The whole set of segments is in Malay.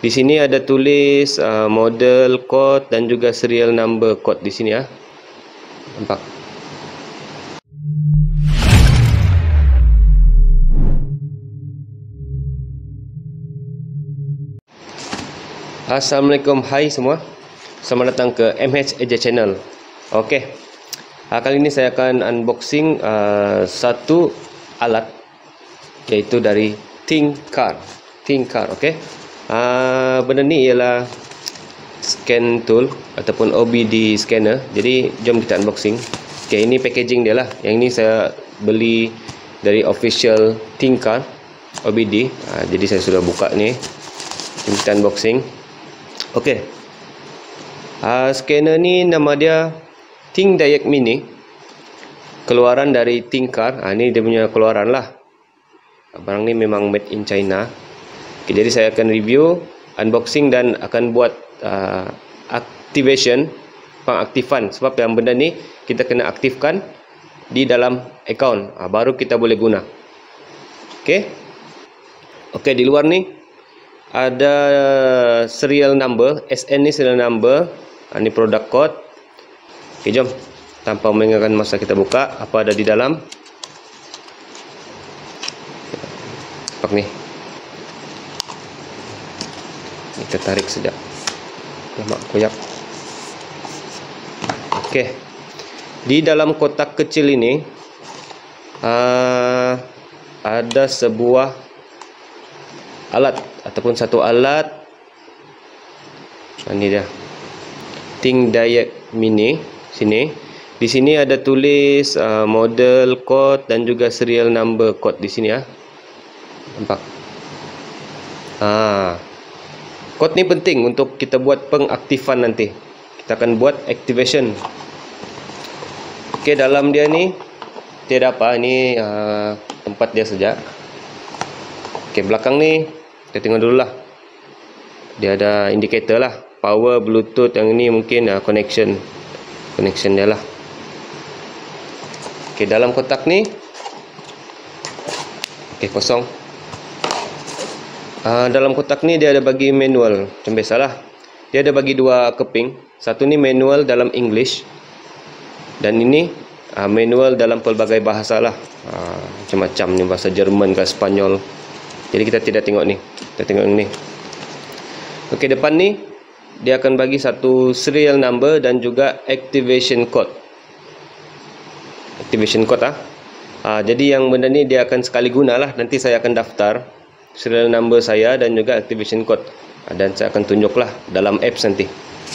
Di sini ada tulis model, code dan juga serial number code di sini ya. Nampak? Assalamualaikum, hai semua. Selamat datang ke MH Eja Channel. Okey. Kali ini saya akan unboxing satu alat, iaitu dari ThinkCar. Okey. Benda ni ialah scan tool ataupun OBD scanner. Jadi jom kita unboxing. Okey, ini packaging dia lah. Yang ini saya beli dari official ThinkCar OBD. Jadi saya sudah buka ni. Jom kita unboxing. Okey. Scanner ni nama dia ThinkDiac Mini. Keluaran dari ThinkCar. Ni dia punya keluaran lah. Barang ni memang made in China. Okay, jadi saya akan review, unboxing dan akan buat activation, pengaktifan. Sebab yang benda ni kita kena aktifkan di dalam account, baru kita boleh guna. Okey. Okey, di luar ni ada serial number, SN ni serial number, ni product code. Okey, jom. Tanpa melengahkan masa kita buka apa ada di dalam. Nampak ni. Kita tarik sekejap. Nampak koyak. Okey. Di dalam kotak kecil ini ada sebuah alat ataupun satu alat. Ini dia. ThinkDiac Mini. Sini. Di sini ada tulis model, code dan juga serial number code di sini ya. Nampak? Code ni penting untuk kita buat pengaktifan nanti. Kita akan buat activation. Okey, dalam dia ni tiada apa, ni tempat dia saja. Okey, belakang ni kita tengok dulu lah. Dia ada indikator lah, power, bluetooth. Yang ini mungkin connection dia lah. Okey, dalam kotak ni kosong. Dalam kotak ni dia ada bagi manual. Macam biasalah, dia ada bagi dua keping. Satu ni manual dalam English, dan ini manual dalam pelbagai bahasa lah. Macam-macam ni, bahasa Jerman ke Spanyol. Jadi kita tidak tengok ni, kita tengok ni. Okey, depan ni dia akan bagi satu serial number dan juga activation code. Activation code jadi yang benda ni dia akan sekali guna lah. Nanti saya akan daftar serial number saya dan juga activation code, dan saya akan tunjuklah dalam apps nanti.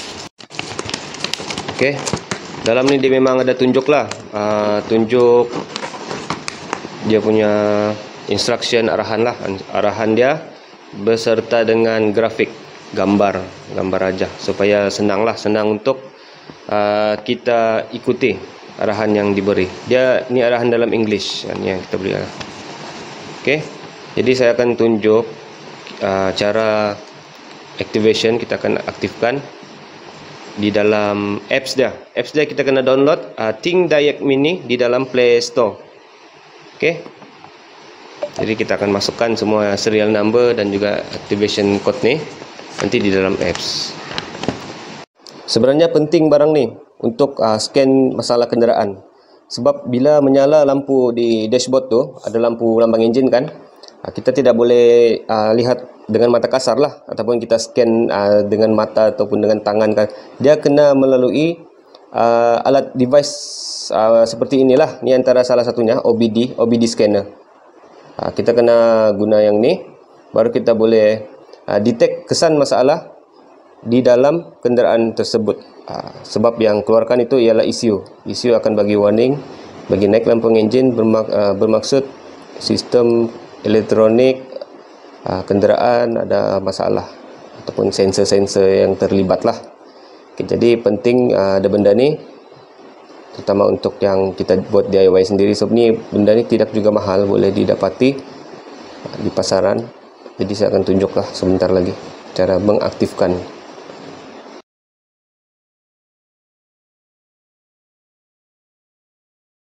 Okey, dalam ni dia memang ada tunjuk lah, tunjuk dia punya instruction, arahan lah, arahan dia beserta dengan grafik, gambar aja, supaya senang untuk kita ikuti arahan yang diberi. Dia ni arahan dalam English, ni yang kita beri. Okey. Jadi saya akan tunjuk cara activation. Kita akan aktifkan di dalam apps dia. Apps dia kita kena download ThinkDiac Mini di dalam Play Store. Okey. Jadi kita akan masukkan semua serial number dan juga activation code ni nanti di dalam apps. Sebenarnya penting barang ni untuk scan masalah kenderaan. Sebab bila menyala lampu di dashboard tu, ada lampu lambang enjin kan, kita tidak boleh lihat dengan mata kasar lah, ataupun kita scan dengan mata ataupun dengan tangan kan. Dia kena melalui alat device seperti inilah. Ni antara salah satunya OBD scanner. Kita kena guna yang ni, baru kita boleh detect kesan masalah di dalam kenderaan tersebut. Sebab yang keluarkan itu ialah ECU akan bagi warning, bagi naik lampu enjin, bermaksud sistem elektronik kenderaan ada masalah ataupun sensor-sensor yang terlibat lah. Okay, jadi penting ada benda ni, terutama untuk yang kita buat DIY sendiri. Sebab ni benda ni tidak juga mahal, boleh didapati di pasaran. Jadi saya akan tunjuklah sebentar lagi cara mengaktifkan